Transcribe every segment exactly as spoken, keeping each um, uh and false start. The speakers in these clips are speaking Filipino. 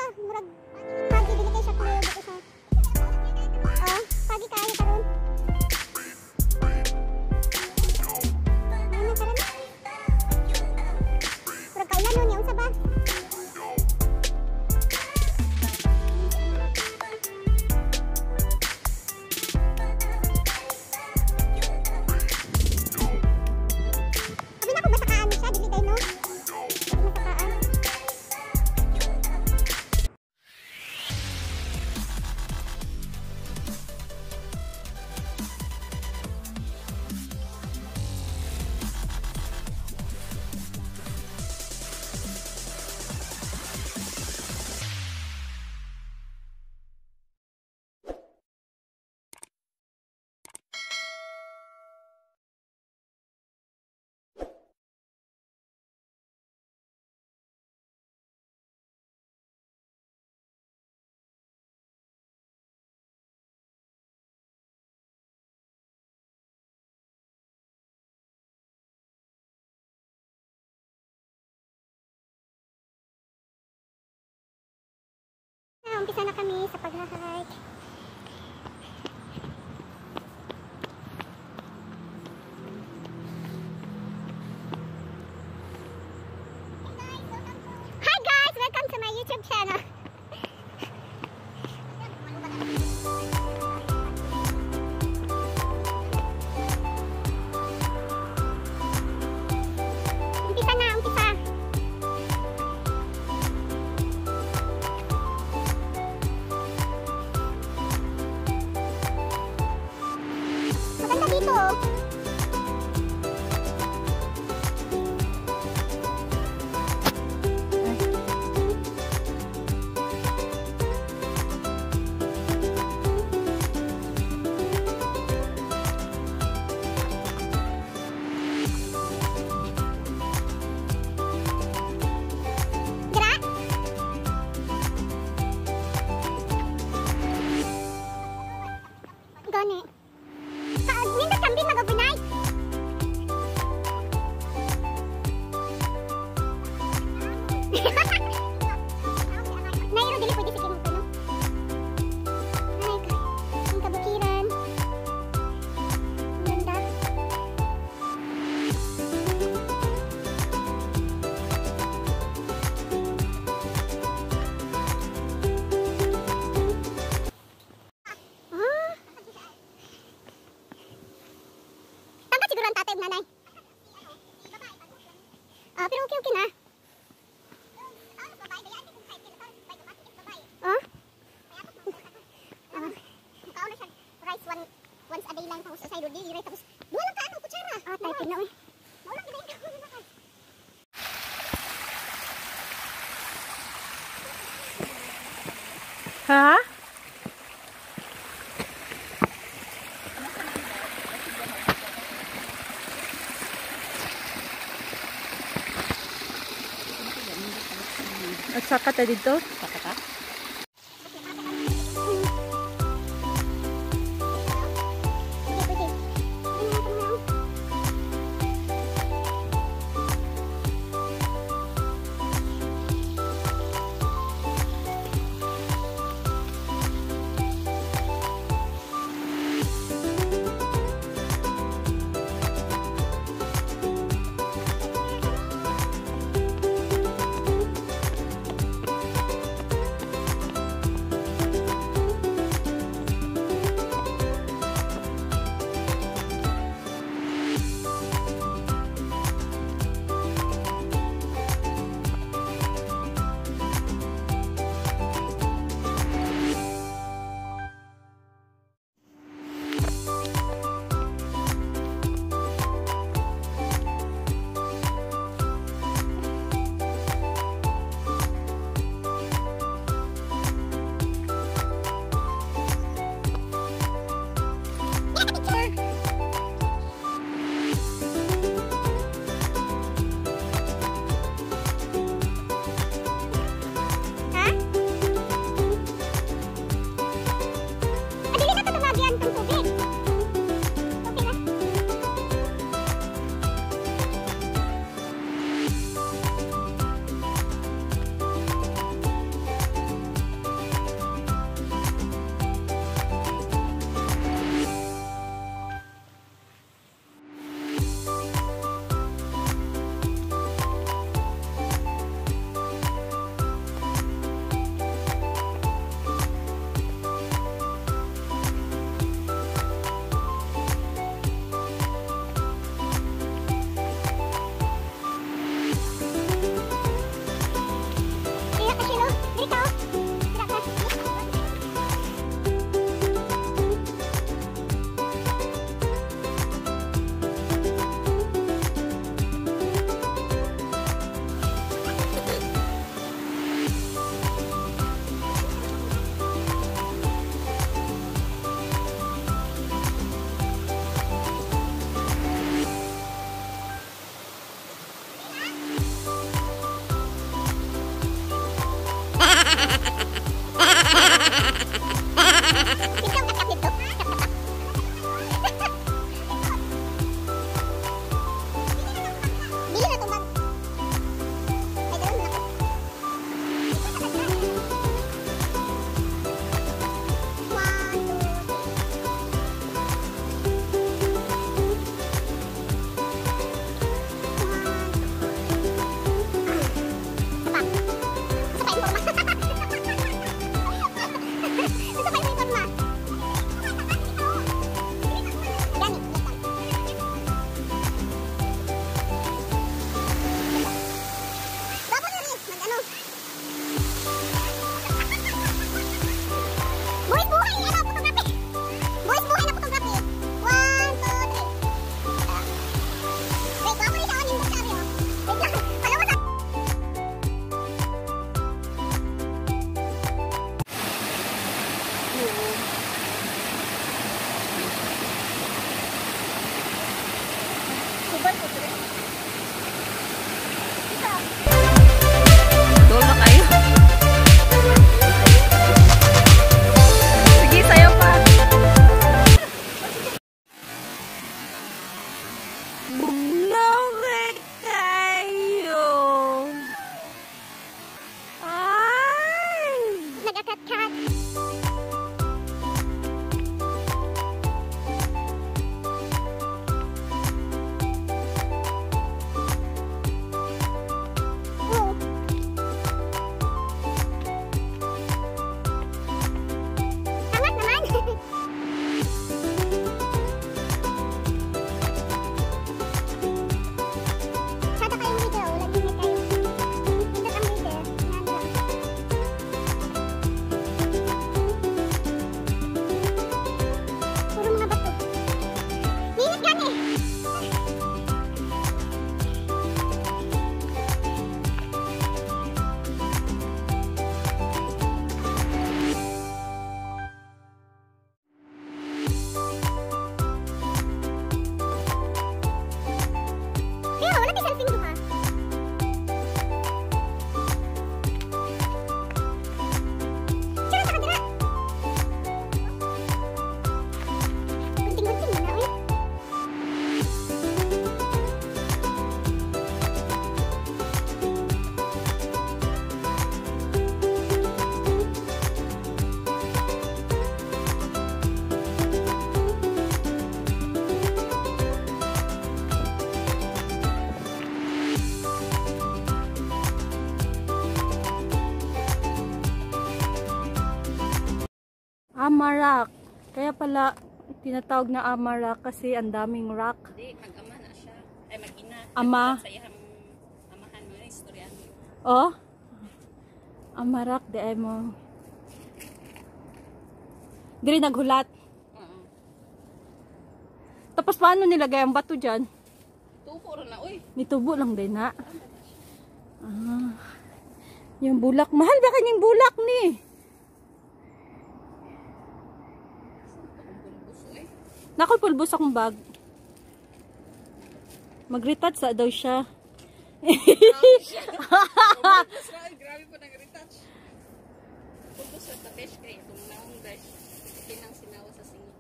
murag pagi dili kay siya clear dito sa. Oh, pagi kayo karon. Ano karon? Murag kailan nun yung saba? Umpisa na kami sa pag-hike. Hi guys! Welcome to my YouTube channel. Umpisa na, umpisa. Dito. Gra? Gani. Nindot kambing mag-overnight. Nairo dili pwede sa kinuto, no? Ay, ang kabukiran. Ganda. Tatay nanay. Ah, pero okay okay na. Ah? Ah. Kaon siya rice one once a day lang tapos sa side di rice tapos duha lang ka ano kutsara. Ah, type na oy. Wala gid ka. Ha? At saka ta dito? Saka ta? AmahRock. Kaya pala tinatawag na AmahRock kasi ang daming rock. Hindi, mag-ama na siya. Ay, mag-ina. Ama. Sa iyang amahan mo na istoryan. Oh? AmahRock, di ay mo. Dili naghulat. Oo. Tapos paano nilagay ang bato dyan? Tubo rin na, uy. Nitubo lang din na. Ah. Yung bulak. Mahal ba kanyang bulak ni? Nakoy pulbos akong bag. Mag-retouch sa daw siya. Grabe po nag-retouch. Pulbos sa tapesh kay itong naong dash. Pinang sinawa sa singit.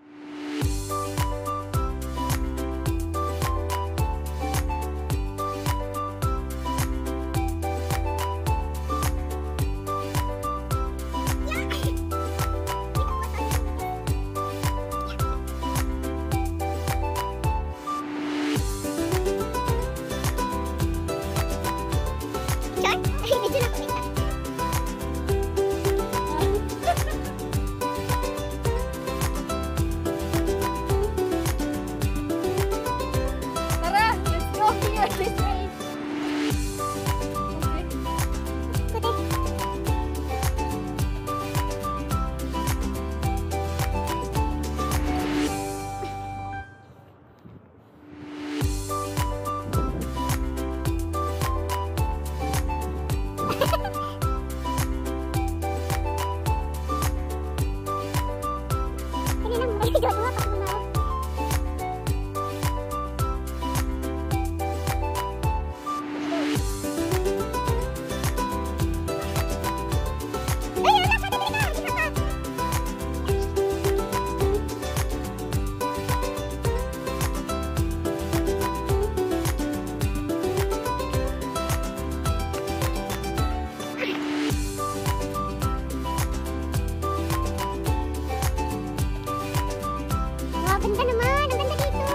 Ganda naman, ang ganda dito.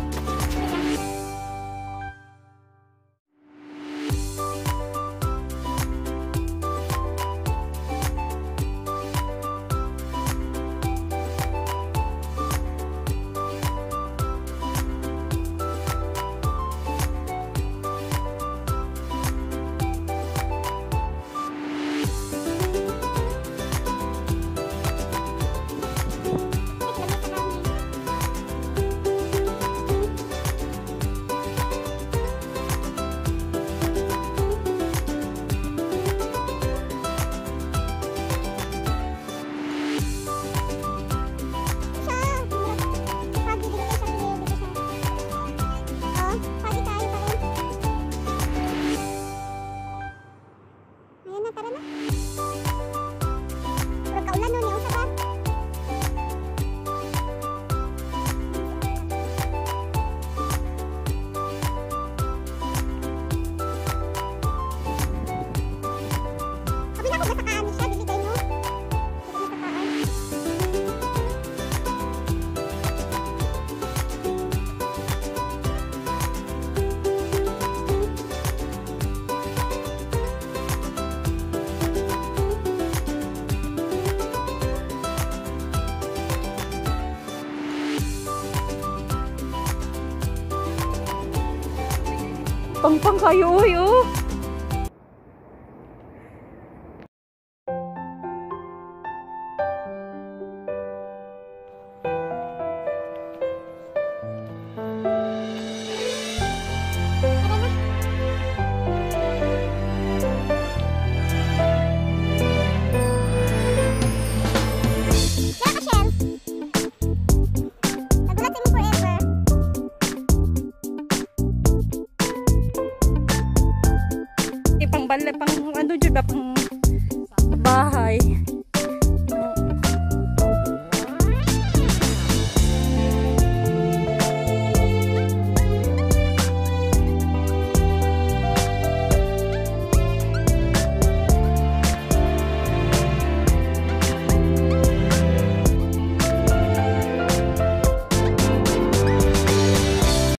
Pang-pang kayo, uy, oh. Pang